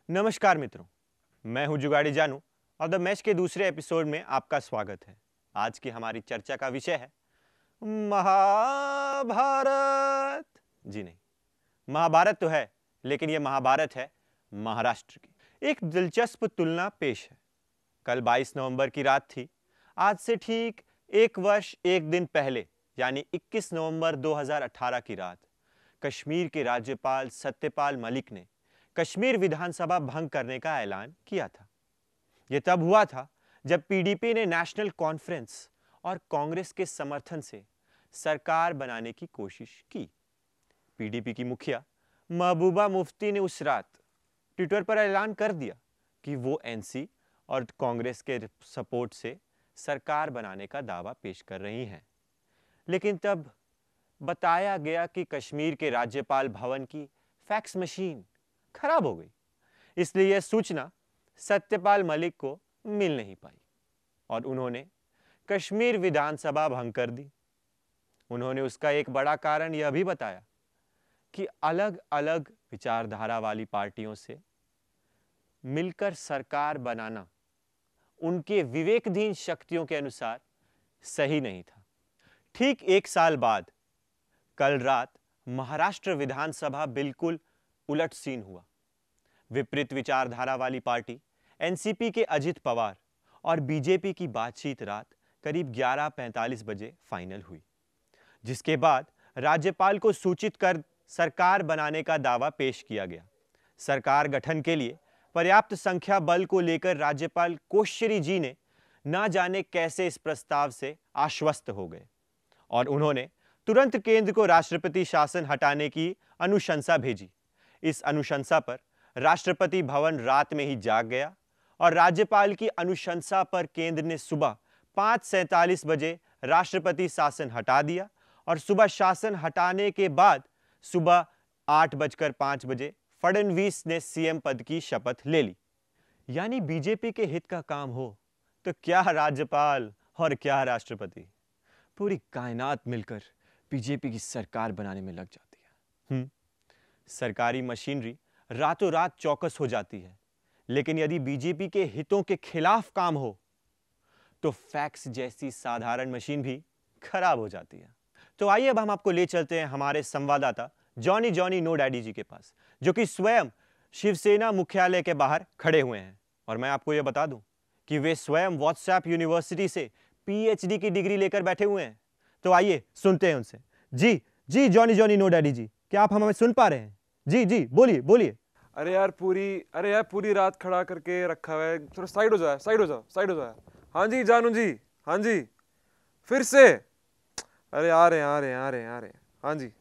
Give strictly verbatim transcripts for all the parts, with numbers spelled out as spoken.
नमस्कार मित्रों, मैं हूं जुगाड़ी जानू और द मैच के दूसरे एपिसोड में आपका स्वागत है। आज की हमारी चर्चा का विषय है महाभारत। जी नहीं, महाभारत तो है, लेकिन यह महाभारत है महाराष्ट्र की। एक दिलचस्प तुलना पेश है। कल बाईस नवंबर की रात थी। आज से ठीक एक वर्ष एक दिन पहले यानी इक्कीस नवंबर दो हज़ार अठारह की रात कश्मीर के राज्यपाल सत्यपाल मलिक ने कश्मीर विधानसभा भंग करने का ऐलान किया था। यह तब हुआ था जब पीडीपी ने नेशनल कॉन्फ्रेंस और कांग्रेस के समर्थन से सरकार बनाने की कोशिश की। पीडीपी की मुखिया महबूबा मुफ्ती ने उस रात ट्विटर पर ऐलान कर दिया कि वो एनसी और कांग्रेस के सपोर्ट से सरकार बनाने का दावा पेश कर रही हैं। लेकिन तब बताया गया कि कश्मीर के राज्यपाल भवन की फैक्स मशीन खराब हो गई, इसलिए यह सूचना सत्यपाल मलिक को मिल नहीं पाई और उन्होंने कश्मीर विधानसभा भंग कर दी। उन्होंने उसका एक बड़ा कारण यह भी बताया कि अलग अलग विचारधारा वाली पार्टियों से मिलकर सरकार बनाना उनके विवेकधीन शक्तियों के अनुसार सही नहीं था। ठीक एक साल बाद कल रात महाराष्ट्र विधानसभा बिल्कुल उलट सीन हुआ। विपरीत विचारधारा वाली पार्टी एनसीपी के अजित पवार और बीजेपी की बातचीत रात करीब ग्यारह पैंतालीस बजे फाइनल हुई, जिसके बाद राज्यपाल को सूचित कर सरकार बनाने का दावा पेश किया गया। सरकार गठन के लिए पर्याप्त संख्या बल को लेकर राज्यपाल कोश्यारी जी ने ना जाने कैसे इस प्रस्ताव से आश्वस्त हो गए और उन्होंने तुरंत केंद्र को राष्ट्रपति शासन हटाने की अनुशंसा भेजी। इस अनुशंसा पर राष्ट्रपति भवन रात में ही जाग गया और राज्यपाल की अनुशंसा पर केंद्र ने सुबह पाँच सैंतालीस बजे राष्ट्रपति शासन हटा दिया और सुबह शासन हटाने के बाद सुबह आठ बजकर पाँच बजे फडणवीस ने सीएम पद की शपथ ले ली। यानी बीजेपी के हित का काम हो तो क्या राज्यपाल और क्या राष्ट्रपति, पूरी कायनात मिलकर बीजेपी की सरकार बनाने में लग जाती है। हम्म सरकारी मशीनरी रातों रात चौकस हो जाती है, लेकिन यदि बीजेपी के हितों के खिलाफ काम हो तो फैक्स जैसी साधारण मशीन भी खराब हो जाती है। तो आइए अब हम आपको ले चलते हैं हमारे संवाददाता Johnny Johnny no daddy ji के पास, जो कि स्वयं शिवसेना मुख्यालय के बाहर खड़े हुए हैं। और मैं आपको यह बता दूं कि वे स्वयं व्हाट्सएप यूनिवर्सिटी से पीएचडी की डिग्री लेकर बैठे हुए हैं। तो आइए सुनते हैं उनसे। जी जी Johnny Johnny no daddy ji, क्या आप हमें सुन पा रहे हैं? जी जी बोलिए बोलिए। अरे यार पूरी अरे यार पूरी रात खड़ा करके रखा हुआ है, थोड़ा साइड हो जाए साइड हो जाओ साइड हो जाए। हाँ जी जानू जी, हाँ जी फिर से। अरे आ रहे आ रहे आ रहे आ रहे हाँ जी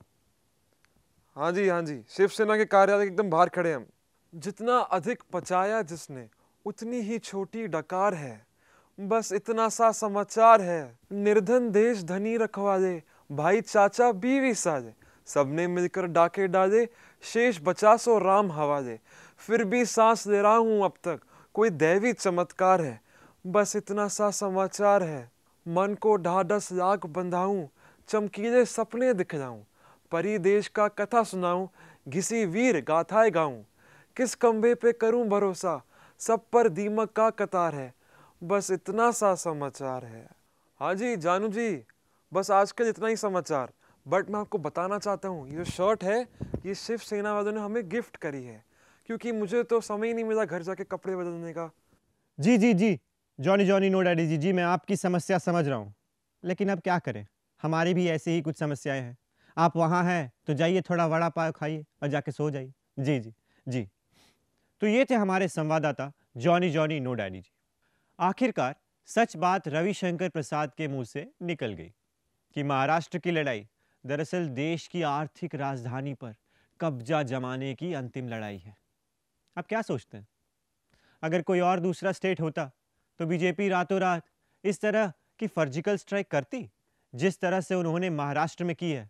हाँ जी हाँ जी शिवसेना के कार्यालय के एकदम बाहर खड़े हम। जितना अधिक पचाया जिसने उतनी ही छोटी डकार है, बस इतना सा समाचार है। निर्धन देश धनी रखवाले, भाई चाचा बीवी साजे, सबने मिलकर डाके डाले, शेष बचा सो राम हवाले। फिर भी सांस ले रहा हूं अब तक, कोई दैवी चमत्कार है, बस इतना सा समाचार है। मन को ढाढ़स लाख बंधाऊं, चमकीले सपने दिखलाऊं, परी देश का कथा सुनाऊं, घिसी वीर गाथाएं गाऊं। किस खंबे पे करूं भरोसा, सब पर दीमक का कतार है, बस इतना सा समाचार है। हाँ जी जानू जी, बस आजकल इतना ही समाचार। बट मैं आपको बताना चाहता हूँ, ये जो शर्ट है ये शिवसेना वालों ने हमें गिफ्ट करी है, क्योंकि मुझे तो समय ही नहीं मिला घर जाके कपड़े बदलने का। जी जी जी Johnny Johnny no daddy ji, जी मैं आपकी समस्या समझ रहा हूँ, लेकिन अब क्या करें, हमारी भी ऐसी ही कुछ समस्याएं हैं। आप वहाँ हैं तो जाइए थोड़ा वड़ा पाव खाइए और जाके सो जाइए। जी जी जी तो ये थे हमारे संवाददाता Johnny Johnny no daddy ji. आखिरकार सच बात रविशंकर प्रसाद के मुंह से निकल गई कि महाराष्ट्र की लड़ाई दरअसल देश की आर्थिक राजधानी पर कब्जा जमाने की अंतिम लड़ाई है। आप क्या सोचते हैं, अगर कोई और दूसरा स्टेट होता तो बीजेपी रातों रात इस तरह की सर्जिकल स्ट्राइक करती जिस तरह से उन्होंने महाराष्ट्र में की है?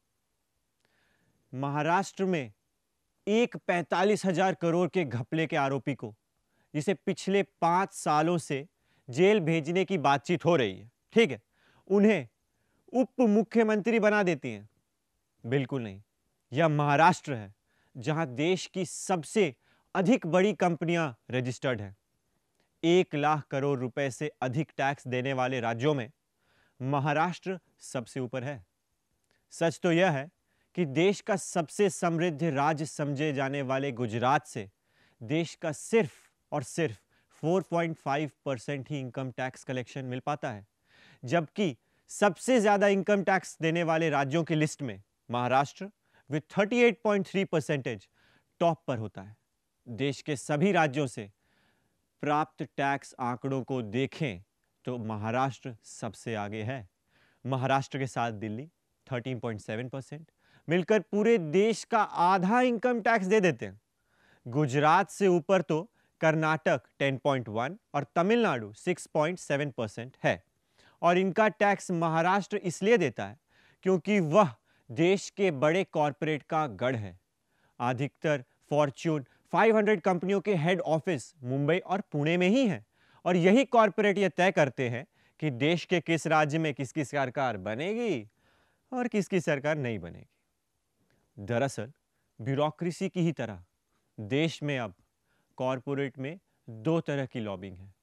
महाराष्ट्र में एक पैंतालीस हजार करोड़ के घपले के आरोपी को, जिसे पिछले पांच सालों से जेल भेजने की बातचीत हो रही है, ठीक है, उन्हें उप मुख्यमंत्री बना देती हैं? बिल्कुल नहीं। यह महाराष्ट्र है जहां देश की सबसे अधिक बड़ी कंपनियां रजिस्टर्ड हैं। एक लाख करोड़ रुपए से अधिक टैक्स देने वाले राज्यों में महाराष्ट्र सबसे ऊपर है। सच तो यह है कि देश का सबसे समृद्ध राज्य समझे जाने वाले गुजरात से देश का सिर्फ और सिर्फ चार पॉइंट पाँच परसेंट ही इनकम टैक्स कलेक्शन मिल पाता है, जबकि सबसे ज्यादा इनकम टैक्स देने वाले राज्यों की लिस्ट में महाराष्ट्र विद अड़तीस पॉइंट तीन परसेंटेज टॉप पर होता है। देश के सभी राज्यों से प्राप्त टैक्स आंकड़ों को देखें तो महाराष्ट्र सबसे आगे है। महाराष्ट्र के साथ दिल्ली तेरह पॉइंट सात परसेंट मिलकर पूरे देश का आधा इनकम टैक्स दे देते हैं। गुजरात से ऊपर तो कर्नाटक दस पॉइंट एक और तमिलनाडु छह पॉइंट सात परसेंट है। और इनका टैक्स महाराष्ट्र इसलिए देता है क्योंकि वह देश के बड़े कॉरपोरेट का गढ़ है। अधिकतर फॉर्च्यून पाँच सौ कंपनियों के हेड ऑफिस मुंबई और पुणे में ही है और यही कॉरपोरेट यह तय करते हैं कि देश के किस राज्य में किसकी सरकार बनेगी और किसकी सरकार नहीं बनेगी। दरअसल ब्यूरोक्रेसी की ही तरह देश में अब कॉरपोरेट में दो तरह की लॉबिंग है।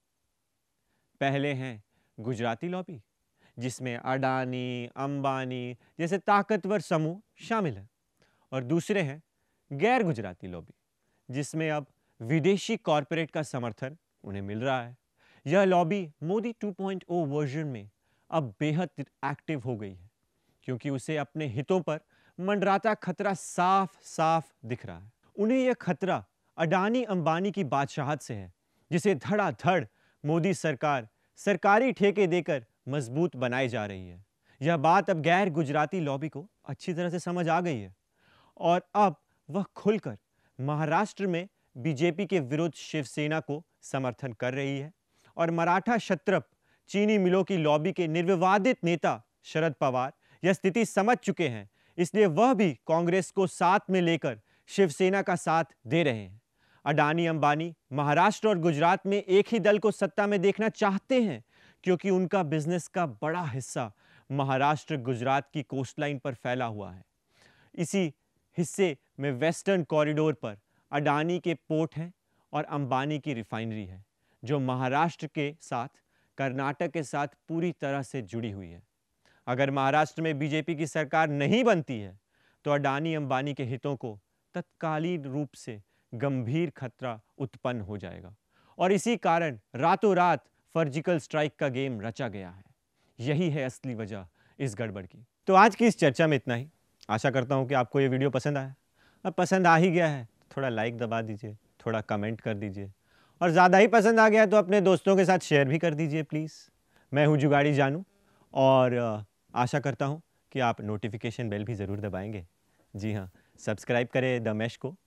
पहले हैं गुजराती लॉबी, जिसमें अडानी, अंबानी जैसे ताकतवर समूह शामिल हैं, और दूसरे हैं गैर गुजराती लॉबी, जिसमें अब विदेशी कॉरपोरेट का समर्थन उन्हें मिल रहा है। यह lobby Modi two point O version में अब बेहद एक्टिव हो गई है, क्योंकि उसे अपने हितों पर मंडराता खतरा साफ साफ दिख रहा है। उन्हें यह खतरा अडानी अंबानी की बादशाहत से है, जिसे धड़ाधड़ मोदी सरकार सरकारी ठेके देकर मजबूत बनाई जा रही है। यह बात अब गैर गुजराती लॉबी को अच्छी तरह से समझ आ गई है और अब वह खुलकर महाराष्ट्र में बीजेपी के विरुद्ध शिवसेना को समर्थन कर रही है और मराठा क्षत्रप चीनी मिलों की लॉबी के निर्विवादित नेता शरद पवार यह स्थिति समझ चुके हैं, इसलिए वह भी कांग्रेस को साथ में लेकर शिवसेना का साथ दे रहे हैं। अडानी अंबानी महाराष्ट्र और गुजरात में एक ही दल को सत्ता में देखना चाहते हैं, क्योंकि उनका बिजनेस का बड़ा हिस्सा महाराष्ट्र गुजरात की कोस्टलाइन पर फैला हुआ है। इसी हिस्से में वेस्टर्न कॉरिडोर पर अडानी के पोर्ट हैं और अंबानी की रिफाइनरी है, जो महाराष्ट्र के साथ कर्नाटक के साथ पूरी तरह से जुड़ी हुई है। अगर महाराष्ट्र में बीजेपी की सरकार नहीं बनती है तो अडानी अंबानी के हितों को तत्कालीन रूप से गंभीर खतरा उत्पन्न हो जाएगा और इसी कारण रातों रात सर्जिकल स्ट्राइक का गेम रचा गया है। यही है असली वजह इस गड़बड़ की। तो आज की इस चर्चा में इतना ही। आशा करता हूं कि आपको ये वीडियो पसंद आया। अब पसंद आ ही गया है थोड़ा लाइक दबा दीजिए, थोड़ा कमेंट कर दीजिए, और ज़्यादा ही पसंद आ गया तो अपने दोस्तों के साथ शेयर भी कर दीजिए प्लीज़। मैं हूं जुगाड़ी जानू और आशा करता हूं कि आप नोटिफिकेशन बेल भी ज़रूर दबाएंगे। जी हाँ, सब्सक्राइब करें द मैश को